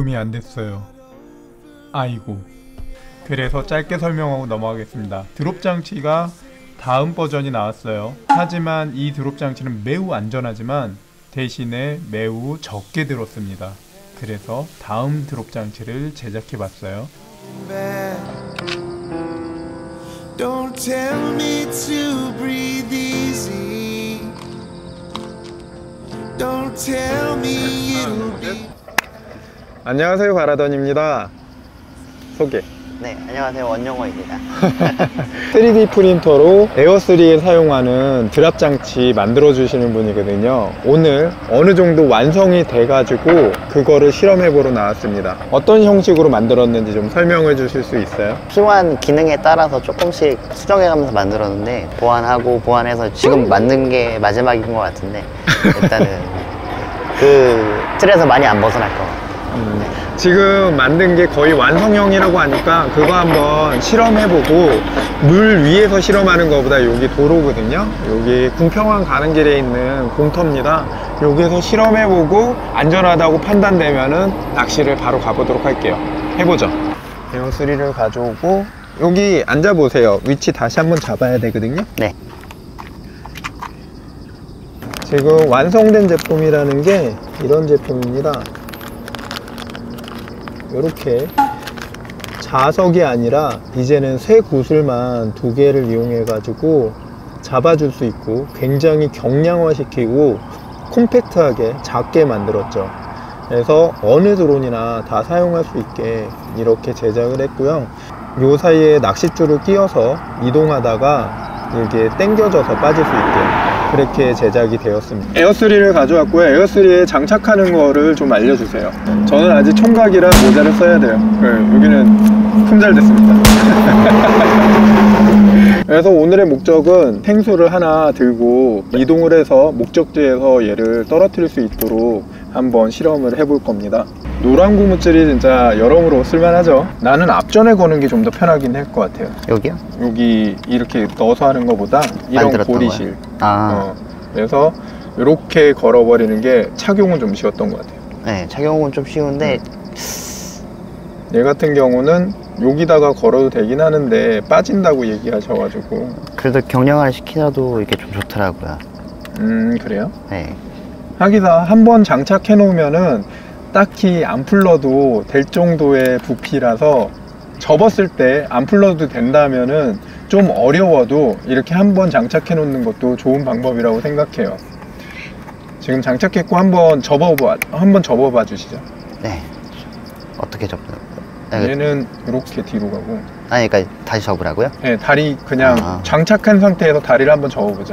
도움이 안 됐어요. 아이고. 그래서 짧게 설명하고 넘어가겠습니다. 드롭 장치가 다음 버전이 나왔어요. 하지만 이 드롭 장치는 매우 안전하지만 대신에 매우 적게 들었습니다. 그래서 다음 드롭 장치를 제작해 봤어요. Don't tell me to breathe easy. Don't tell me it'll be. 안녕하세요, 가라던입니다. 소개. 네, 안녕하세요, 원영호입니다. 3D 프린터로 에어3에 사용하는 드랍 장치 만들어 주시는 분이거든요. 오늘 어느 정도 완성이 돼 가지고 그거를 실험해 보러 나왔습니다. 어떤 형식으로 만들었는지 좀 설명해 주실 수 있어요? 필요한 기능에 따라서 조금씩 수정해 가면서 만들었는데 보완하고 보완해서 지금 만든 게 마지막인 것 같은데 일단은 그 틀에서 많이 안 벗어날 것 같아요. 지금 만든 게 거의 완성형이라고 하니까 그거 한번 실험해보고, 물 위에서 실험하는 것보다 여기 도로거든요. 여기 궁평원 가는 길에 있는 공터입니다. 여기서 실험해보고 안전하다고 판단되면은 낚시를 바로 가보도록 할게요. 해보죠. 에어3를 가져오고 여기 앉아보세요. 위치 다시 한번 잡아야 되거든요. 네. 지금 완성된 제품이라는 게 이런 제품입니다. 이렇게 자석이 아니라 이제는 쇠 구슬만 2개를 이용해 가지고 잡아줄 수 있고 굉장히 경량화 시키고 콤팩트하게 작게 만들었죠. 그래서 어느 드론이나 다 사용할 수 있게 이렇게 제작을 했고요. 요 사이에 낚싯줄을 끼워서 이동하다가 이게 당겨져서 빠질 수 있게 그렇게 제작이 되었습니다. 에어3를 가져왔고요. 에어3에 장착하는 거를 좀 알려주세요. 저는 아직 총각이라 모자를 써야 돼요. 여기는 품절됐습니다. 그래서 오늘의 목적은 생수를 하나 들고 이동을 해서 목적지에서 얘를 떨어뜨릴 수 있도록 한번 실험을 해볼 겁니다. 노란 고무줄이 진짜 여러모로 쓸만하죠. 나는 앞전에 거는 게 좀 더 편하긴 할 것 같아요. 여기요? 여기 이렇게 넣어서 하는 것보다 이런 고리실. 그래서 이렇게 걸어버리는 게 착용은 좀 쉬웠던 것 같아요. 네, 착용은 좀 쉬운데 얘 같은 경우는 여기다가 걸어도 되긴 하는데 빠진다고 얘기하셔가지고. 그래도 경량화를 시키셔도 이게 좀 좋더라고요. 그래요? 네. 하기사 한번 장착해 놓으면은 딱히 안 풀러도 될 정도의 부피라서 접었을 때 안 풀러도 된다면은 좀 어려워도 이렇게 한번 장착해 놓는 것도 좋은 방법이라고 생각해요. 지금 장착했고 한번 접어봐 주시죠. 네. 어떻게 접는? 얘는 이렇게 뒤로 가고. 아니, 그러니까 다시 접으라고요? 네, 다리 그냥 장착한 상태에서 다리를 한번 접어보죠.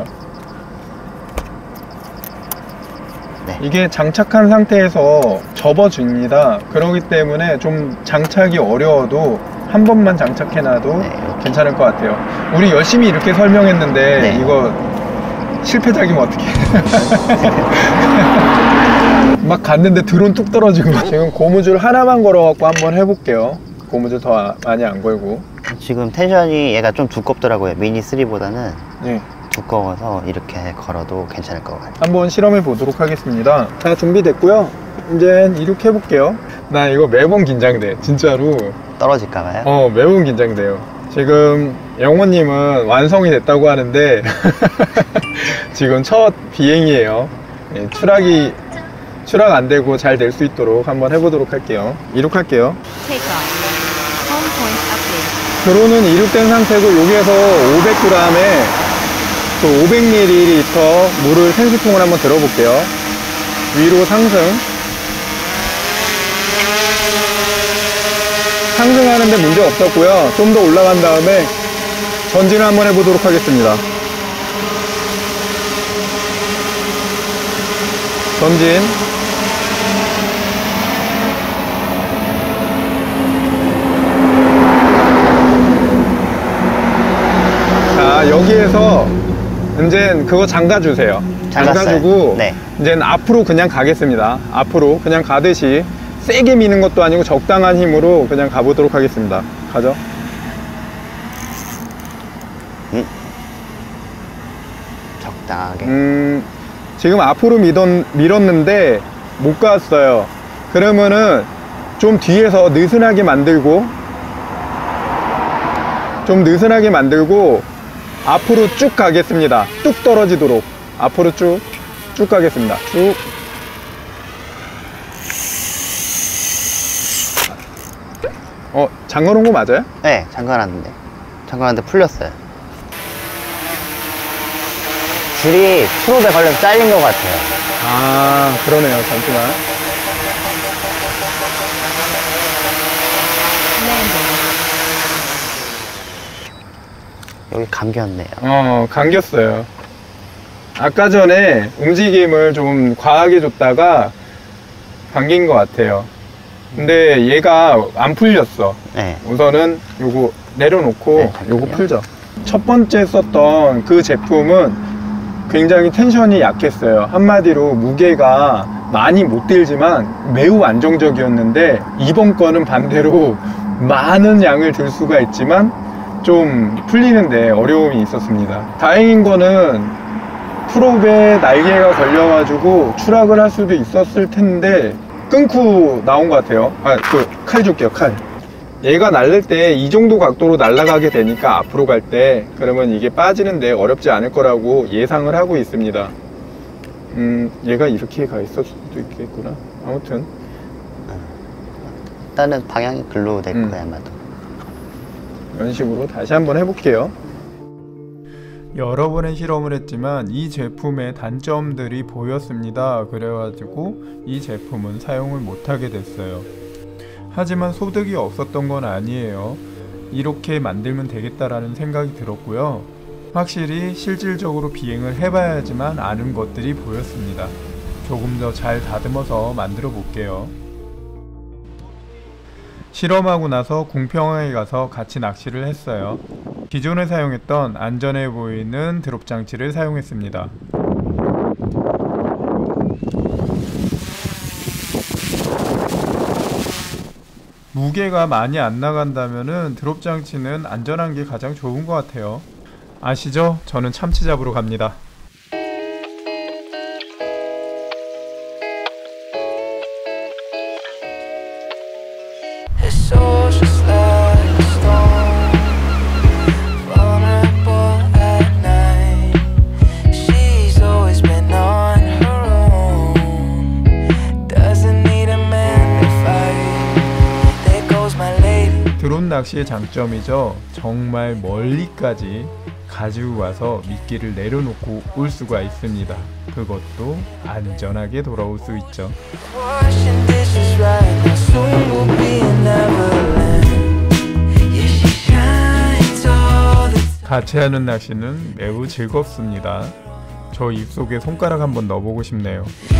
네. 이게 장착한 상태에서 접어줍니다. 그렇기 때문에 좀 장착이 어려워도 한 번만 장착해놔도 괜찮을 것 같아요. 우리 열심히 이렇게 설명했는데 이거 실패작이면 어떡해. 막 갔는데 드론 뚝 떨어지고. 지금 고무줄 하나만 걸어갖고 한번 해볼게요. 고무줄 더 많이 안 걸고. 지금 텐션이 얘가 좀 두껍더라고요. 미니 3보다는 네. 두꺼워서 이렇게 걸어도 괜찮을 것 같아요. 한번 실험해 보도록 하겠습니다. 다 준비됐고요. 이제 이렇게 해볼게요. 나 이거 매번 긴장돼, 진짜로. 떨어질까봐요? 매번 긴장돼요. 지금 영호님은 완성이 됐다고 하는데 지금 첫 비행이에요. 추락 안 되고 잘 될 수 있도록 한번 해보도록 할게요. 이륙할게요. 드론은 이륙된 상태고 여기에서 500g에 500ml 물을 생수통을 한번 들어볼게요. 위로 상승하는데 문제 없었고요. 좀 더 올라간 다음에 전진을 한번 해보도록 하겠습니다. 전진. 자, 여기에서 이제 그거 잠가주세요. 잠가주고 이제 앞으로 그냥 가겠습니다. 앞으로 그냥 가듯이 세게 미는 것도 아니고 적당한 힘으로 그냥 가보도록 하겠습니다. 가죠. 적당하게. 지금 앞으로 밀었는데 못 갔어요. 그러면은 좀 뒤에서 느슨하게 만들고 앞으로 쭉 가겠습니다. 뚝 떨어지도록 앞으로 쭉 가겠습니다. 쭉. 잠궈 놓은 거 맞아요? 네, 잠가놨는데 풀렸어요. 줄이 트롭에 걸려서 잘린 것 같아요. 아, 그러네요. 잠시만. 여기 감겼네요. 감겼어요. 아까 전에 움직임을 좀 과하게 줬다가 감긴 것 같아요. 근데 얘가 안 풀렸어. 네. 우선은 요거 내려놓고 네, 요거 풀죠. 첫 번째 썼던 그 제품은 굉장히 텐션이 약했어요. 한마디로 무게가 많이 못 들지만 매우 안정적이었는데, 이번 거는 반대로 많은 양을 들 수가 있지만 좀 풀리는데 어려움이 있었습니다. 다행인 거는 프롭에 날개가 걸려가지고 추락을 할 수도 있었을 텐데 끊고 나온 것 같아요. 칼 줄게요. 칼. 얘가 날릴 때 이 정도 각도로 날아가게 되니까 앞으로 갈 때 그러면 이게 빠지는데 어렵지 않을 거라고 예상을 하고 있습니다. 얘가 이렇게 가 있을 수도 있겠구나. 아무튼 일단은 방향이 글로 될 거예요, 아마도. 이런 식으로 다시 한번 해볼게요. 여러 번의 실험을 했지만 이 제품의 단점들이 보였습니다. 그래가지고 이 제품은 사용을 못하게 됐어요. 하지만 소득이 없었던 건 아니에요. 이렇게 만들면 되겠다라는 생각이 들었고요. 확실히 실질적으로 비행을 해봐야지만 아는 것들이 보였습니다. 조금 더 잘 다듬어서 만들어 볼게요. 실험하고 나서 공평하게 가서 같이 낚시를 했어요. 기존에 사용했던 안전해 보이는 드롭 장치를 사용했습니다. 무게가 많이 안 나간다면은 드롭 장치는 안전한 게 가장 좋은 것 같아요. 아시죠? 저는 참치 잡으러 갑니다. 드론 낚시의 장점이죠. 정말 멀리까지 가지고 가서 미끼를 내려놓고 올 수가 있습니다. 그것도 안전하게 돌아올 수 있죠. 같이 하는 낚시는 매우 즐겁습니다. 저 입속에 손가락 한번 넣어보고 싶네요.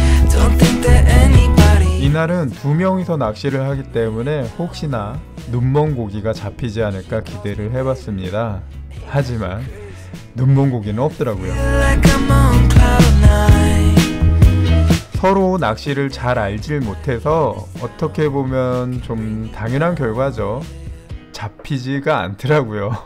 이날은 2명이서 낚시를 하기 때문에 혹시나 눈먼 고기가 잡히지 않을까 기대를 해봤습니다. 하지만 눈먼 고기는 없더라고요. 서로 낚시를 잘 알질 못해서 어떻게 보면 좀 당연한 결과죠. 잡히지가 않더라고요.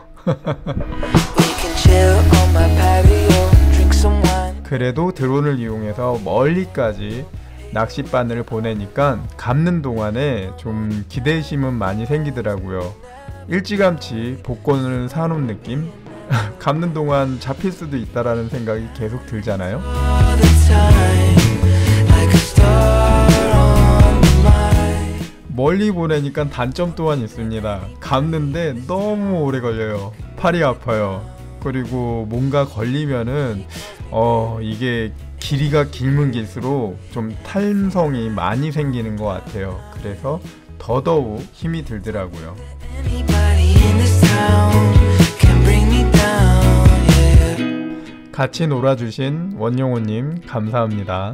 그래도 드론을 이용해서 멀리까지 낚싯바늘을 보내니까 감는 동안에 좀 기대심은 많이 생기더라고요. 일찌감치 복권을 사놓은 느낌? 감는 동안 잡힐 수도 있다라는 생각이 계속 들잖아요. 멀리 보내니까 단점 또한 있습니다. 감는데 너무 오래 걸려요. 팔이 아파요. 그리고 뭔가 걸리면은 이게 길이가 길면 길수록 좀 탄성이 많이 생기는 것 같아요. 그래서 더더욱 힘이 들더라고요. 같이 놀아주신 원용호님 감사합니다.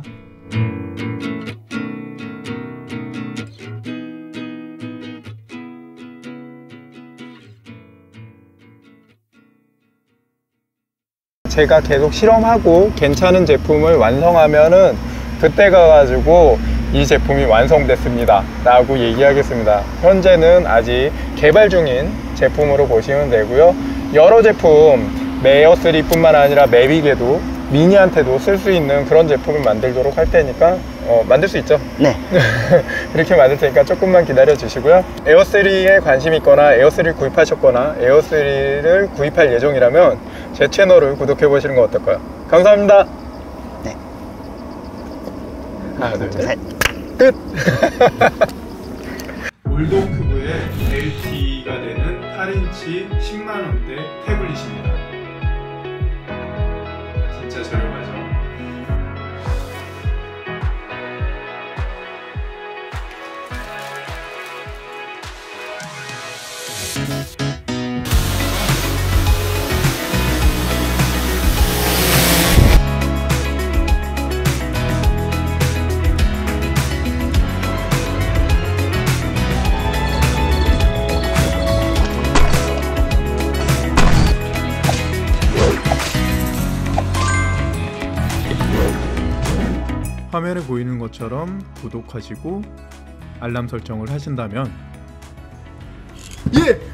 제가 계속 실험하고 괜찮은 제품을 완성하면은 그때 가가지고 이 제품이 완성됐습니다 라고 얘기하겠습니다. 현재는 아직 개발 중인 제품으로 보시면 되고요. 여러 제품 메어3 뿐만 아니라 매빅에도 미니한테도 쓸 수 있는 그런 제품을 만들도록 할 테니까 만들 수 있죠? 네. 그렇게 만들 테니까 조금만 기다려 주시고요. 에어3에 관심 있거나 에어3를 구입하셨거나 에어3를 구입할 예정이라면 제 채널을 구독해 보시는 거 어떨까요? 감사합니다. 네. 하나, 둘, 셋. 셋. 끝! 올도큐브의 LTE가 되는 8인치 10만원대 태블릿입니다. 진짜 저렴하죠? 화면에 보이는 것처럼 구독하시고 알람 설정을 하신다면 예!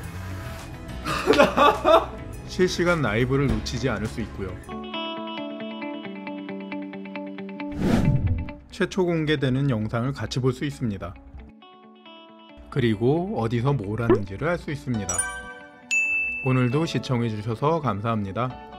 실시간 라이브를 놓치지 않을 수 있고요. 최초 공개되는 영상을 같이 볼 수 있습니다. 그리고 어디서 뭘 하는지를 알 수 있습니다. 오늘도 시청해주셔서 감사합니다.